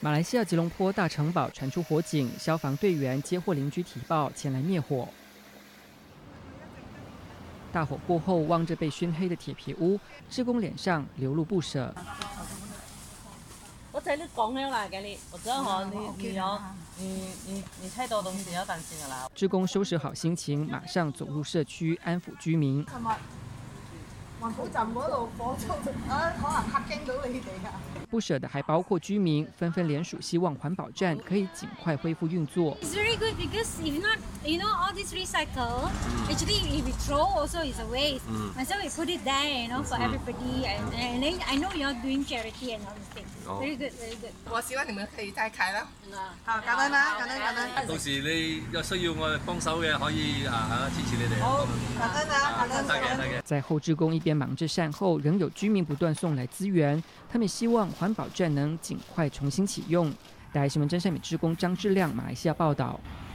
马来西亚吉隆坡大城堡传出火警，消防队员接获邻居提报前来灭火。大火过后，望着被熏黑的铁皮屋，志工脸上流露不舍。 我仔都講咗啦，你，我知道你太多東西要擔心啦。 志工收拾好心情，馬上走入社區安撫居民。 環保站嗰度火燭，可能嚇驚到你哋啊！ 不捨的還包括居民，紛紛聯署希望環保站可以盡快恢復運作。 It's very good because if not, all this recycle, actually if we throw also is a waste. And so we put it there, for everybody. And then I know you're doing charity and all these things. Very good, very good. 我希望你們可以再開啦。好，感恩啦，感恩感恩。 到時你有需要我哋幫手嘅，可以支持你哋。 好，感恩啊，感恩。 得嘅。 在後志工一邊忙着善後，仍有居民不斷送來資源，他們希望環保站能盡快重新啟用。大新聞真善美志工張志亮，馬來西亞報道。